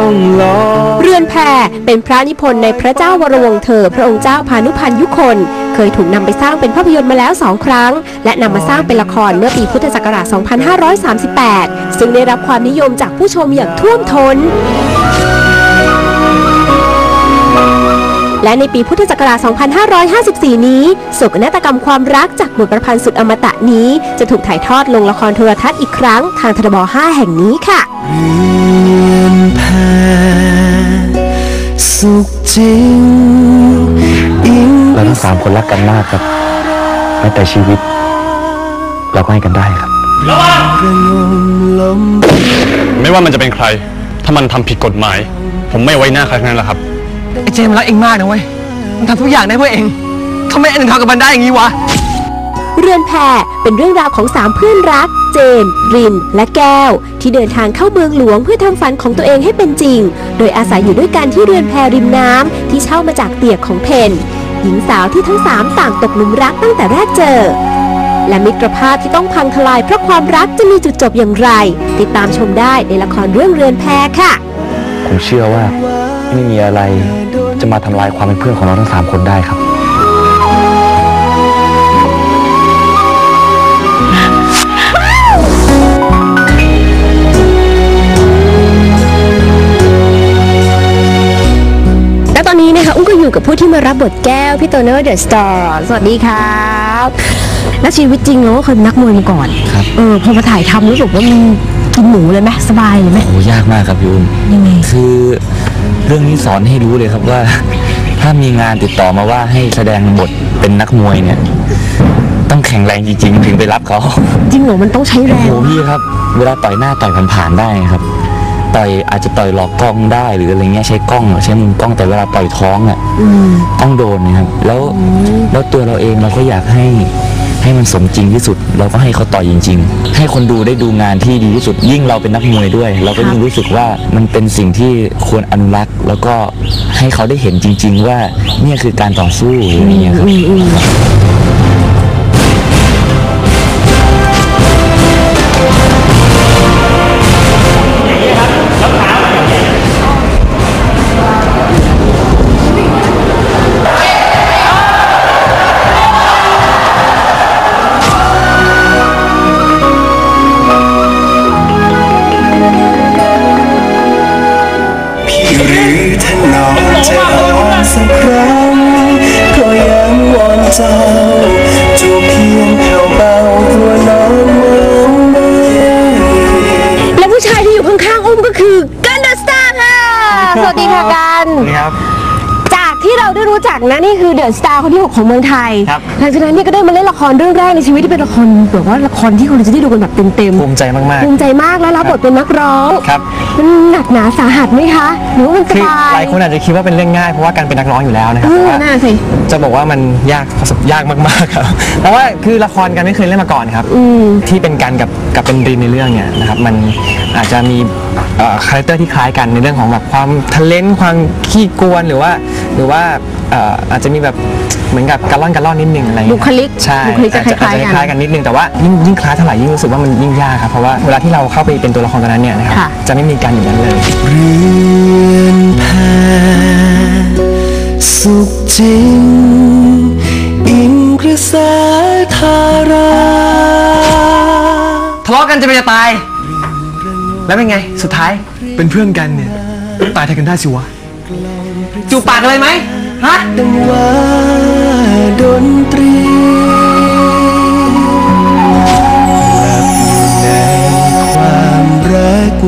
เรือนแพเป็นพระนิพนธ์ในพระเจ้าวรวงศ์เธอพระองค์เจ้าพานุพันธ์ยุคนเคยถูกนำไปสร้างเป็นภาพยนตร์มาแล้ว2 ครั้งและนำมาสร้างเป็นละครเมื่อปีพุทธศักราช 2538 ซึ่งได้รับความนิยมจากผู้ชมอย่างท่วมท้นและในปีพุทธศักราช 2554 นี้โศกนาฏกรรมความรักจากบทประพันธ์สุดอมตะนี้จะถูกถ่ายทอดลงละครโทรทัศน์อีกครั้งทางทบ5 แห่งนี้ค่ะสุขจริงเราทั้ง3 คนรักกันมากครับแม้แต่ชีวิตเราก็ให้กันได้ครับไม่ว่ามันจะเป็นใครถ้ามันทำผิดกฎหมายผมไม่ไว้หน้าใครทั้งนั้นแหละครับไอ้เจมรักเองมากนะเว้ยมันทำทุกอย่างได้เพื่อเองทำไมเอ็งทำกับมันได้อย่างนี้วะเรือนแพเป็นเรื่องราวของ3 เพื่อนรักเจมรินและแก้วที่เดินทางเข้าเมืองหลวงเพื่อทำฝันของตัวเองให้เป็นจริงโดยอาศัยอยู่ด้วยกันที่เรือนแพริมน้ำที่เช่ามาจากเตี่ยของเพนหญิงสาวที่ทั้ง3ต่างตกหลุมรักตั้งแต่แรกเจอและมิตรภาพที่ต้องพังทลายเพราะความรักจะมีจุดจบอย่างไรติดตามชมได้ในละครเรื่องเรือนแพค่ะผมเชื่อว่าไม่มีอะไรจะมาทำลายความเป็นเพื่อนของเราทั้ง3 คนได้ครับและตอนนี้นะคะอุ้มก็อยู่กับผู้ที่มารับบทแก้วพี่โตโน่เดอะสตาร์สวัสดีครับและชีวิตจริงเราก็เคยเป็นนักมวยมาก่อนครับพอมาถ่ายทำรู้สึกว่ามันกินหมูเลยไหมสบายเลยไหมโอ้ยากมากครับพี่อุ้มยังไงคือเรื่องนี้สอนให้รู้เลยครับว่าถ้ามีงานติดต่อมาว่าให้แสดงบทเป็นนักมวยเนี่ยต้องแข็งแรงจริงๆถึงไปรับเขาจริงเหรอมันต้องใช้แรงโอ้พี่ครับเวลาต่อยหน้าต่อยผ่านๆได้ครับต่อยอาจจะต่อยหลอกกล้องได้หรืออะไรเงี้ยใช้กล้องใช้มุมกล้องแต่เวลาต่อยท้องต้องโดนนะครับแล้วตัวเราเองเราก็อยากให้มันสมจริงที่สุดเราก็ให้เขาต่อยจริงๆให้คนดูได้ดูงานที่ดีที่สุดยิ่งเราเป็นนักมวยด้วยเราก็ยิ่งรู้สึกว่ามันเป็นสิ่งที่ควรอนุรักษ์แล้วก็ให้เขาได้เห็นจริงๆว่าเนี่ยคือการต่อสู้อะไรเงี้ยครับสักครั้งก็ยังวอนเจ้าจูบเพียงแผ่วเบาตัวน้องมองไม่และผู้ชายที่อยู่ข้างๆอุ้มก็คือกันเดอะสตาร์ค่ะสวัสดีค่ะกันครับจากที่เราได้รู้จักนะนี่คือเดอะสตาร์คนที่6ของเมืองไทยหลังจากนั้นเนี่ยก็ได้มาเล่นละครเรื่องแรกในชีวิตที่เป็นละครแบบว่าละครที่คนจะได้ดูกันแบบเต็มๆภูมิใจมากๆภูมิใจมากแล้วรับบทเป็นนักร้องครับมันหนักหนาสาหัสไหมคะหรือว่ามันสบายหลายคนอาจจะคิดว่าเป็นเรื่องง่ายเพราะว่าการเป็นนักร้องอยู่แล้วนะครับแต่ว่าจะบอกว่ามันยากมากๆครับเพราะว่าคือละครกันไม่เคยเล่นมาก่อนครับที่เป็นกันกับเป็นรินในเรื่องเนี่ยนะครับมันอาจจะมีคาแรคเตอร์ที่คล้ายกันในเรื่องของแบบความทะเลนความขี้กวนหรือว่าอาจจะมีแบบเหมือนกับการล่อนนิดนึงอะไรบุคลิกใช่จะคล้ายกันนิดนึงแต่ว่ายิ่งคล้ายเท่าไหร่ยิ่งรู้สึกว่ามันยิ่งยากครับเพราะว่าเวลาที่เราเข้าไปเป็นตัวละครตัวนั้นเนี่ยนะครับจะไม่มีการอย่างนั้นเลยเรือนแพสุขจริงอิงกระแสธาราทะเลาะกันจะตายแล้วเป็นไงสุดท้ายเป็นเพื่อนกันเนี่ยตายแทนกันได้สิวะจูบปากเลยไหมฮะดังว่าดนตรีในความรัก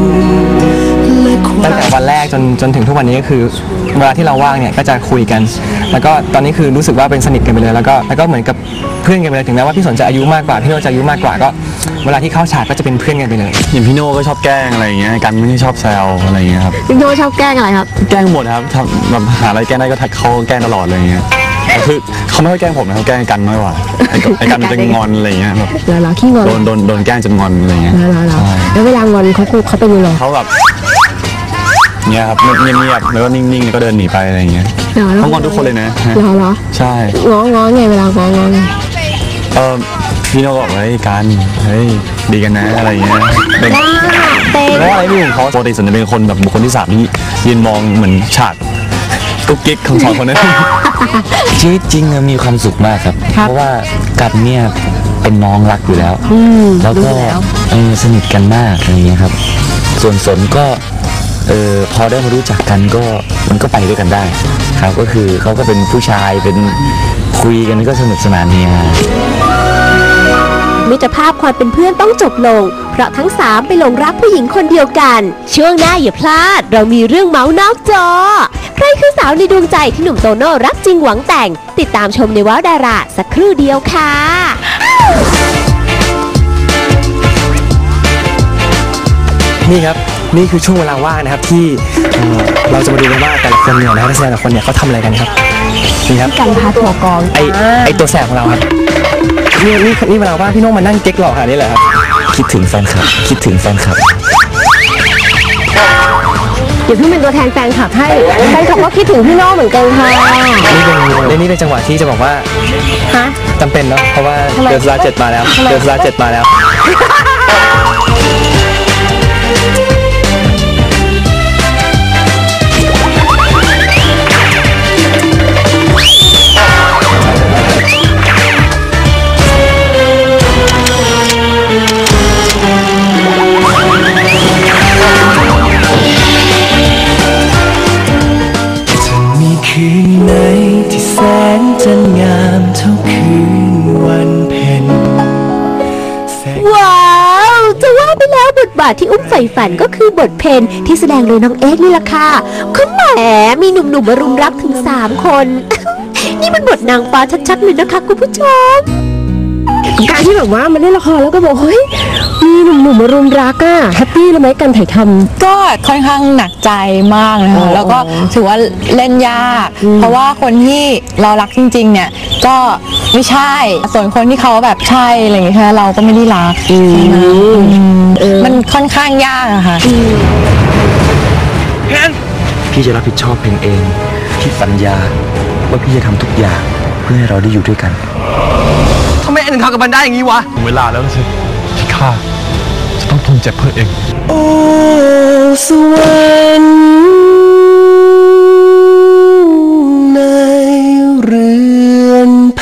ตั้งแต่วันแรกจนถึงทุกวันนี้ก็คือเวลาที่เราว่างเนี่ยก็จะคุยกันแล้วก็ตอนนี้คือรู้สึกว่าเป็นสนิทกันไปเลยแล้วก็เหมือนกับเพื่อนกันไปเลยถึงแม้ว่าพี่สนจะอายุมากกว่าพี่โน่จะอายุมากกว่าก็เวลาที่เข้าฉากก็จะเป็นเพื่อนกันไปเลยอย่างพี่โน่ก็ชอบแกล้งอะไรอย่างเงี้ยกันไม่ได้ชอบแซวอะไรอย่างเงี้ยครับพี่โน่ชอบแกล้งอะไรครับแกล้งหมดครับแบบหาอะไรแกล้งได้ก็ทักเขาแกล้งตลอดเลยอย่างเงี้ยคือเขาไม่ค่อยแกล้งผมนะเขาแกล้งกันมากกว่าไอ้กันมันจะงอนอะไรอย่างเงี้ยแบบเราขี้งอนโดนแกล้งจนงอนอะไรเงี้ยแล้วเวลางอนเขาเป็นยังไงเขาแบบเงี้ยครับเงียบๆแล้วก็นิ่งๆแล้วก็เดินหนีไปอะไรอย่างเงี้ยเขางอนทุกคนเลยนะเหรอใช่ง้อไงเวลาง้อไงพี่โน่บอกเฮ้ยกันเฮ้ยดีกันนะอะไรอย่างเงี้ยเต้งเพราะอะไรไม่รู้เขาปกติส่วนจะเป็นคนแบบบุคคลที่สามที่ยืนมองเหมือนฉากกุ๊กกิ๊กของสองคนนั้นชีวิตจริงอะมีความสุขมากครับ เพราะว่ากันเนี่ยเป็นน้องรักอยู่แล้วแล้วก็สนิทกันมากอะไรเงี้ยครับ ส่วนสนก็พอได้มารู้จักกันก็มันก็ไปด้วยกันได้ครับก็คือเขาก็เป็นผู้ชายเป็นคุยกันก็สนุกสนานเนี่ยมิตรภาพความเป็นเพื่อนต้องจบลง เพราะทั้ง3ไปหลงรักผู้หญิงคนเดียวกัน ช่วงหน้าอย่าพลาด เรามีเรื่องเมาส์นอกจอ ใครคือสาวในดวงใจที่หนุ่มโตโน่รักจริงหวังแต่ง ติดตามชมในว้าวดาราสักครู่เดียวค่ะนี่ครับนี่คือช่วงเวลาว่างนะครับที่เราจะมาดูกันว่าแต่ละคนเนี่ยนะนักแสดงแต่ละคนเนี่ยเขาทำอะไรกันครับนี่ครับกันพาถั่วกองไอตัวแสบของเราครับนี่เวลาว่างพี่โน้องมานั่งเก๊กหล่อขนาดนี้เลยครับคิดถึงแฟนคลับคิดถึงแฟนคลับเดี๋ยวเพิ่งเป็นตัวแทนแฟนคลับให้แฟนคลับก็คิดถึงพี่โน่เหมือนกันค่ะนี่เป็นจังหวะที่จะบอกว่าฮะจำเป็นเนาะเพราะว่าทำไมเดือนสุดา7มาแล้วเดือนสุดา7มาแล้วมีคืนไหนที่แสนจันงามเท่าคืนวันเพ็ญแสงว้าว จะว่าไปแล้วบทบาทที่อุ้มใฝ่ฝันก็คือบทเพนที่แสดงโดยน้องเอ็กซ์นี่ล่ะค่ะก็แหมมีหนุ่มๆมารุมรักถึง3 คน นี่มันบทนางฟ้าชัดๆเลยนะคะคุณผู้ชม การที่แบบว่ามาเล่นละครแล้วก็บอกเฮ้ยมีหนุ่มๆมารุมรักอะแฮปปี้เลยไหมการถ่ายทำก็ค่อนข้างหนักใจมากนะคะแล้วก็ถือว่าเล่นยาก เพราะว่าคนที่เรารักจริงๆเนี่ยก็ไม่ใช่ส่วนคนที่เขาแบบใช่อะไรอย่างเงี้ยเราก็ไม่ได้รักมันค่อนข้างยากอะค่ะพี่จะรับผิดชอบเพลงเองพี่สัญญาว่าพี่จะทำทุกอย่างเพื่อให้เราได้อยู่ด้วยกันทำไมถึงทำกับมันได้อย่างนี้วะเวลาแล้วสิที่ข้าจะต้องทนเจ็บเพื่อเองโอ้สวรรค์ในเรือนแพ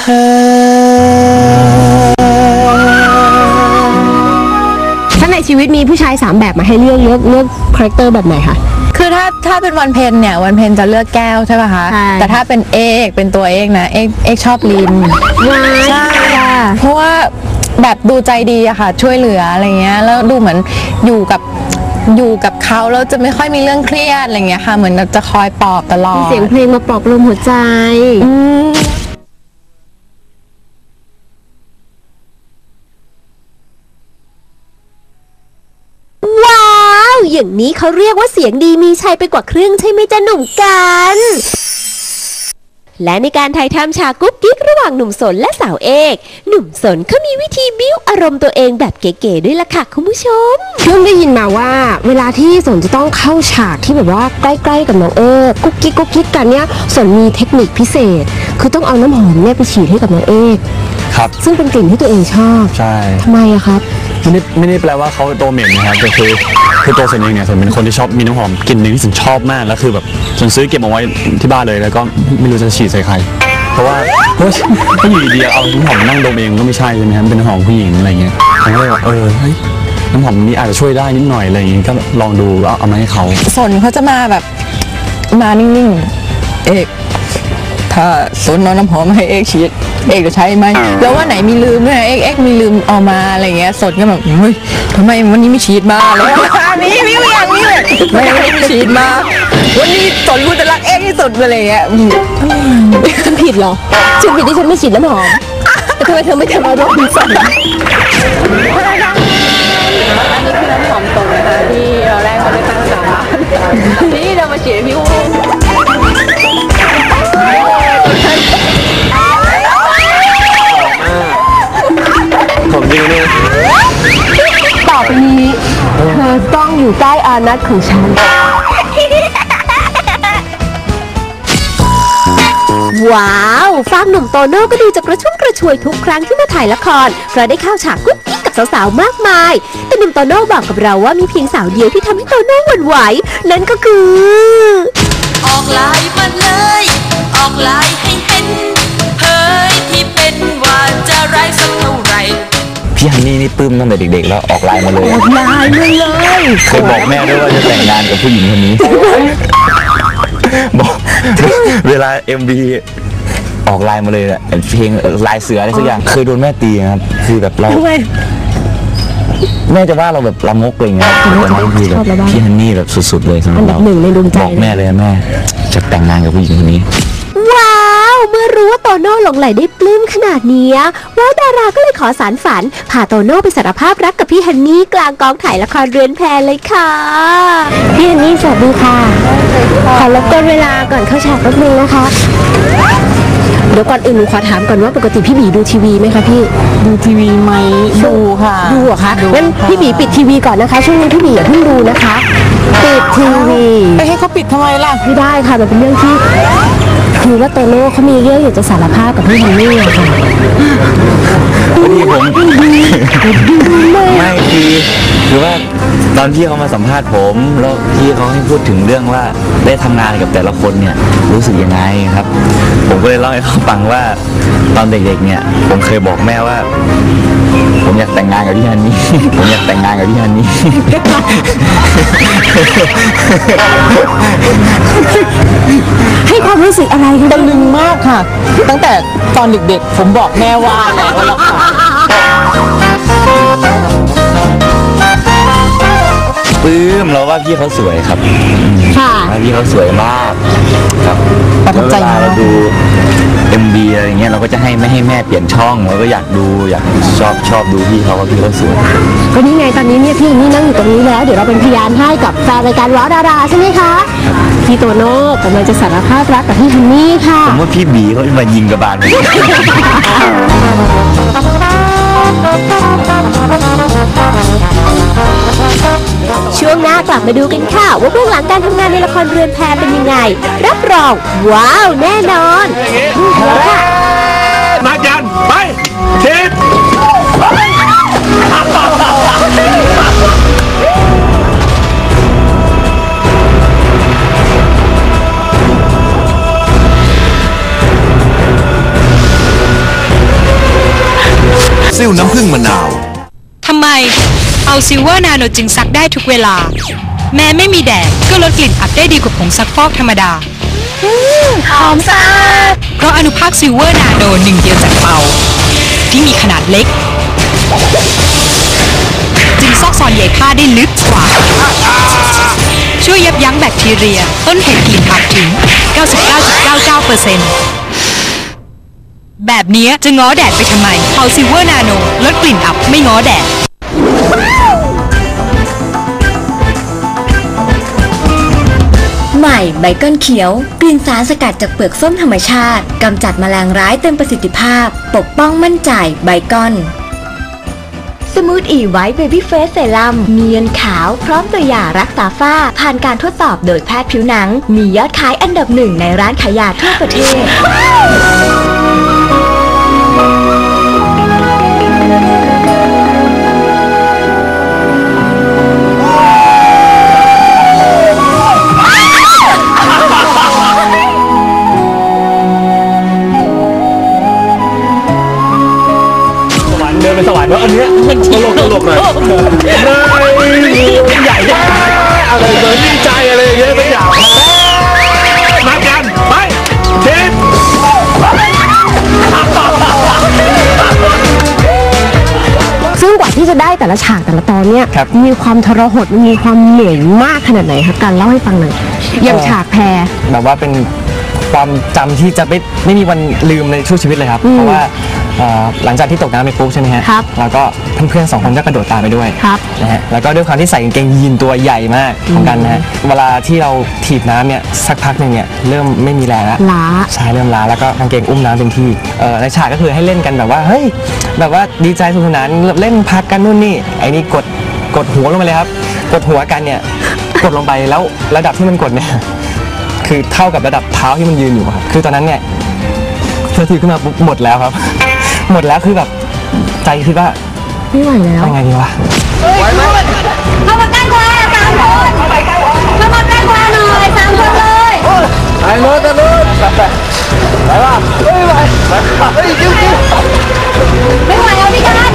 ถ้าในชีวิตมีผู้ชาย3แบบมาให้เลือกคาแรคเตอร์แบบไหนคะคือถ้าเป็นวันเพ็ญเนี่ยวันเพ็ญจะเลือกแก้วใช่ป่ะคะใช่แต่ถ้าเป็นเอกเป็นตัวเอกนะเอกชอบลิน ใช่เพราะว่าแบบดูใจดีอะค่ะ ช่วยเหลืออะไรเงี้ยแล้วดูเหมือนอยู่กับเขาแล้วจะไม่ค่อยมีเรื่องเครียดอะไรเงี้ยค่ะเหมือนจะคอยปลอบตลอดเสียงเพลงมาปลอบลมหัวใจ ว้าว อย่างนี้เขาเรียกว่าเสียงดีมีชัยไปกว่าครึ่งใช่ไหมจ๊ะหนุ่มกัน และในการถ่ายทำฉากกุ๊กกิ๊กระหว่างหนุ่มสนและสาวเอกหนุ่มสนเขามีวิธีบิ้วอารมณ์ตัวเองแบบเก๋ๆด้วยล่ะค่ะคุณผู้ชมเพิ่งได้ยินมาว่าเวลาที่สนจะต้องเข้าฉากที่แบบว่าใกล้ๆกับน้องเอกกุ๊กกิ๊กกันเนี่ยสนมีเทคนิคพิเศษ คือต้องเอาน้ำหอมเนี่ยไปฉีดให้กับน้องเอกครับซึ่งเป็นกลิ่นที่ตัวเองชอบใช่ทำไมอะครับไม่ได้แปลว่าเขาตัวเหม็นนะครับแต่คือตัวส่วนเองเนี่ยส่วนเป็นคนที่ชอบมีน้ำหอมกลิ่นหนึ่งที่ส่วนชอบมากแล้วคือแบบส่วนซื้อเก็บเอาไว้ที่บ้านเลยแล้วก็ไม่รู้จะฉีดใส่ใคร เพราะว่าถ้าอยู่ดีๆเอาน้ำหอมมานั่งดมเองก็ไม่ใช่ใช่ไหมครับเป็นน้ำหอมผู้หญิงอะไรเงี้ยผมก็เลยว่าเฮ้ยน้ำหอมนี้อาจจะช่วยได้นิดหน่อยอะไรอย่างเงี้ยก็ลองดูเอามาให้เขาสนเขาจะมาแบบมานิ่งๆเอกถ้าสนเอาน้ำหอมให้เอกฉีดเอกจะใช้ไหมแล้วว่าไหนมีลืมด้วยนะเอกมีลืมเอามาอะไรเงี้ยสนก็แบบเฮ้ยทำไมวันนี้ไม่ฉีดมาอะไรนี่อย่างนี้เลยไม่ฉีดมาวันนี้สนกูจะรักเอกที่สุดอะไรเงี้ยฉันผิดเหรอฉันผิดที่ฉันไม่ฉีดน้ำหอมแต่ทำไมเธอไม่ทำเอารถดีสันอันนี้คือน้ำหอมตรงนะคะที่เราแรกเขาได้ตั้งสามนี่เรามาฉีดพี่อู๋ผมจริงเนี่ยต่อไปนี้เธอต้องอยู่ใกล้อานัตของฉัน ว้าวฟางหนุ่มโตโน่ก็ดูจะกระชุ่มกระชวยทุกครั้งที่มาถ่ายละครเพราะได้เข้าฉากกุ๊กกิ๊กกับกับสาวๆมากมาย แต่หนุ่มโตโน่บอกกับเราว่ามีเพียงสาวเดียวที่ทำให้โตโน่หวั่นไหวนั่นก็คือออกลายมาเลย ออกลายให้เห็นเผยที่เป็นว่าจะไร้สักเท่าไหร่พี่ฮันนี่นี่ปลื้มตั้งแต่เด็กๆแล้วออกไลน์มาเลยออกไลน์มาเลยเคยบอกแม่ด้วยว่าจะแต่งงานกับผู้หญิงคนนี้ บอกเวลา MV ออกไลน์มาเลยอะเพลงลายเสืออะไรสักอย่างเคยโดนแม่ตีครับคือแบบเราแม่จะว่าเราแบบละมกอะไรเงี้ยแต่นี่คือแบบพี่ฮันนี่แบบสุดๆเลยสำหรับเราอันดับหนึ่งในดวงใจบอกแม่เลยนะแม่จะแต่งงานกับผู้หญิงคนนี้ว้าวเมื่อรู้ว่าโตโน่หลงไหลได้ปลื้มขนาดนี้ว้าวดาราก็เลยขอสารฝันพาโตโน่ไปสารภาพรักกับพี่ฮันนี่กลางกองถ่ายละครเรือนแพเลยค่ะพี่ฮันนี่สวัสดีค่ะขอรบกวนเวลาก่อนเข้าฉากแป๊บนึงนะคะเดี๋ยวก่อนอื่นหนูขอถามก่อนว่าปกติพี่บีดูทีวีไหมคะพี่ดูทีวีไหมดูค่ะดูเหรอคะงั้นพี่บีปิดทีวีก่อนนะคะช่วงนี้พี่บีอย่าเพิ่งดูนะคะปิดทีวีไปให้เขาปิดทำไมล่ะไม่ได้ค่ะมันเป็นเรื่องที่คือว่าโตโน่เขามีเรื่องอยากจะสารภาพกับพี่ฮันนี่อะค่ะพอดีผมไม่คือว่าตอนที่เขามาสัมภาษณ์ผมแล้วที่เขาให้พูดถึงเรื่องว่าได้ทำงานกับแต่ละคนเนี่ยรู้สึกยังไงครับ ผมก็เลยเล่าให้เขาฟังว่าตอนเด็กๆเนี่ยผมเคยบอกแม่ว่า ผมอยากแต่งงานกับพี่ฮันนี่ ผมอยากแต่งงานกับพี่ฮันนี่ให้ความรู้สึกอะไรกันตะลึงมากค่ะ ตั้งแต่ตอนเด็กๆผมบอกแม่ว่าแล้วค่ะปลื้มเราว่าพี่เขาสวยครับค่ะว่าพี่เขาสวยมากครับประทับใจแล้วเวลาเรามากดู MV อะไรเงี้ยเราก็จะไม่ให้แม่เปลี่ยนช่องเราก็อยากดูอยากชอบดูพี่เขาว่าพี่เขาสวยก็นี่ไงตอนนี้เนี่ยพี่ฮันนี่นั่งอยู่ตรงนี้แล้วเดี๋ยวเราเป็นพยานให้กับแฟนรายการว้าวดาราใช่ไหมคะพี่โตโน่กำลังจะสารภาพรักกับพี่ฮันนี่ค่ะผมว่าพี่บีเขาจะมายิงกระบาลผมช่วงหน้ากลับมาดูกันค่ะว่าเบื้องหลังการทำงานในละครเรือนแพเป็นยังไง รับรองว้าวแน่นอนแล้วค่ะนักยันไปทิศซิ่วน้ำผึ้งมะนาวทำไมเอาซิลเวอร์นาโนจึงซักได้ทุกเวลา แม้ไม่มีแดดก็ลดกลิ่นอับได้ดีกว่าผงซักฟอกธรรมดาหอมสะอาดเพราะอนุภาคซิลเวอร์นาโนหนึ่งเดียวจากเปาที่มีขนาดเล็ก จึงซอกซอนใยผ้าได้ลึกกว่า ช่วยยับยั้งแบคทีเรีย ต้นเหตุกลิ่นอับถึง 99.99% แบบนี้จะง้อแดดไปทำไมเอาซิลเวอร์นาโนลดกลิ่นอับไม่ง้อแดดใหม่ไบเกิลเขียวกลิ่นสารสกัดจากเปลือกส้มธรรมชาติกำจัดแมลงร้ายเต็มประสิทธิภาพปกป้องมั่นใจไบเกิลสมูทอีไวท์เบบี้เฟสเซรั่มเนียนขาวพร้อมตัวยารักษาฝ้าผ่านการทดสอบโดยแพทย์ผิวหนังมียอดขายอันดับหนึ่งในร้านขายยาทั่วประเทศเดินไปสวรรค์ว่าอันเนี้ยมันตลกหน่อยใหญ่จังอะไรเหมือนดีใจอะไรอย่างเงี้ยสักอย่างนักยันไปทิศซึ่งกว่าที่จะได้แต่ละฉากแต่ละตอนเนี่ยครับมีความทรหดมีความเหนื่อยมากขนาดไหนคะการเล่าให้ฟังหน่อยอย่างฉากแพรแบบว่าเป็นความจำที่จะไม่มีวันลืมในช่วงชีวิตเลยครับ เพราะว่าหลังจากที่ตกน้ำไปปุ๊บใช่ไหมฮะครับแล้วก็เพื่อนๆสองคนก็กระโดดตามไปด้วยครับนะฮะแล้วก็ด้วยความที่ใส่กางเกงยีนตัวใหญ่มากของกันนะฮะเวลาที่เราถีบน้ำเนี่ยสักพักหนึ่งเนี่ยเริ่มไม่มีแรงแล้วล้าใช่เริ่มล้าแล้วก็กางเกงอุ้มน้ำเต็มที่ในฉากก็คือให้เล่นกันแบบว่าเฮ้ยแบบว่าดีใจสนุกสนานเล่นพักกันนู่นนี่ไอ้นี่กดหัวลงไปเลยครับกดหัวกันเนี่ยกดลงไปแล้วระดับที่มันกดเนี่ยคือเท่ากับระดับเท้าที่มันยืนอยู่ครับคือตอนนั้นเนี่ยเธอทีขึ้นมาปุ๊บหมดแล้วครับ หมดแล้วคือแบบใจคิดว่าไม่ไหวแล้วทำไงดีวะเข้ามาใกล้กว่า3 คนเข้ามาใกล้กว่าหน่อย3 คนเลยไปเลยไปเลยไปว่าเฮ้ยไปเฮ้ยจิ้วไม่ไหวแล้วพี่กัน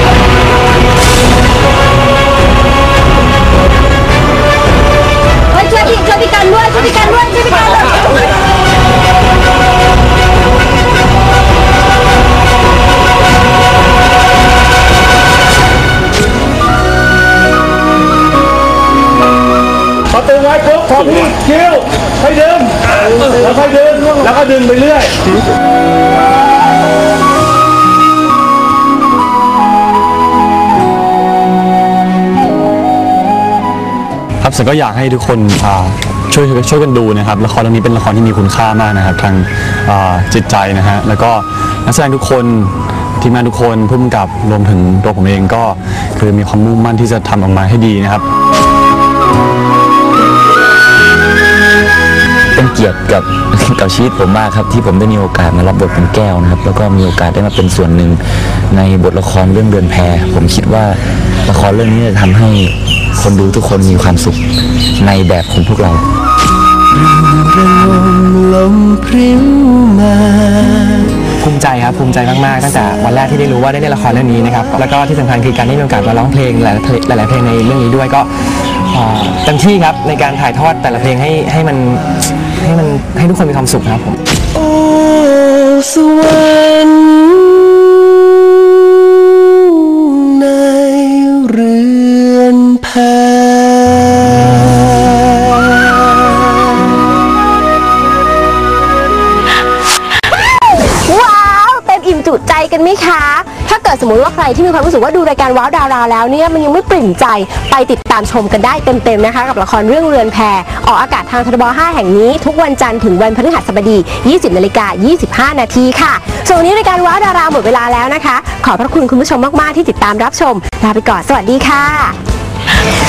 เฮ้ยช่วยพี่กันด้วยช่วยพี่กันด้วยประตูไว้ครบพอพี่คิวค่อยดึงแล้วค่อยดึงแล้วก็ดึงไปเรื่อยครับฉันก็อยากให้ทุกคนช่วยกันดูนะครับละครเรื่องนี้เป็นละครที่มีคุณค่ามากนะครับทางจิตใจนะฮะแล้วก็นักแสดงทุกคนทีมงานทุกคนผู้กำกับรวมถึงตัวผมเองก็คือมีความมุ่งมั่นที่จะทำออกมาให้ดีนะครับเป็นเกียรติกับชีวิตผมมากครับที่ผมได้มีโอกาสมารับบทเป็นแก้วนะครับแล้วก็มีโอกาสได้มาเป็นส่วนหนึ่งในบทละครเรื่องเรือนแพผมคิดว่าละครเรื่องนี้จะทำให้คนดูทุกคนมีความสุขในแบบของพวกเราลมพริ้วมาภูมิใจครับภูมิใจมากๆตั้งแต่วันแรกที่ได้รู้ว่าได้เล่นละครเรื่องนี้นะครับแล้วก็ที่สำคัญคือการได้มีโอกาสมาร้องเพลงหลายเพลงในเรื่องนี้ด้วยก็เต็มที่ครับในการถ่ายทอดแต่ละเพลงให้ทุกคนมีความสุขนะครับผมโอ้สวรรค์ในเรือนแพจุใจกันไหมคะ ถ้าเกิดสมมติว่าใครที่มีความรู้สึกว่าดูรายการว้าวดาราแล้วเนี่ยมันยังไม่ปริ่มใจไปติดตามชมกันได้เต็มๆนะคะกับละครเรื่องเรือนแพออกอากาศทางทบ5แห่งนี้ทุกวันจันทร์ถึงวันพฤหัสบดี 20:25 นาทีค่ะส่วนวันนี้รายการว้าวดาราหมดเวลาแล้วนะคะขอบพระคุณคุณผู้ชมมากๆที่ติดตามรับชมลาไปก่อนสวัสดีค่ะ